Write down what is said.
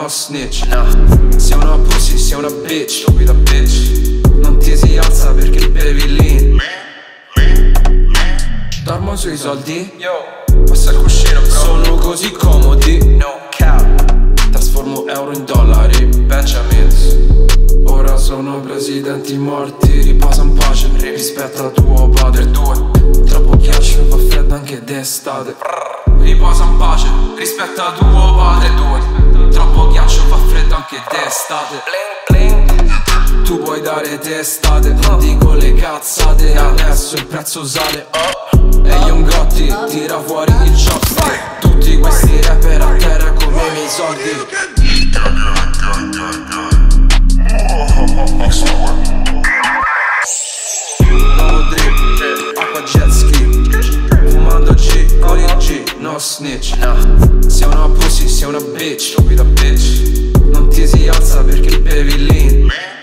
no snitch. Sei una pussy, sei una bitch, stupida bitch. Non ti si alza perché bevi lean. Dormo sui soldi, passa il cuscino bro. Sono così comodi, no cap. Trasformo euro in dollari, Benjamins. Ora sono presidenti morti, riposa in pace, rispetta tuo padre. Troppo ghiaccio e fa freddo anche d'estate. Riposa in pace, rispetta tuo padre. Troppo ghiaccio fa freddo anche d'estate. Tu puoi dare testate, non dico le cazzate. Adesso il prezzo sale, e Youngotti tira fuori il chopstick. Tutti questi rapper a terra come i miei soldi. Nuovo drip, acqua jetski. Fumando G, con il G, no snitch. Sei una pussy, sei una bitch, stupida bitch. Non ti si alza perché bevi lean.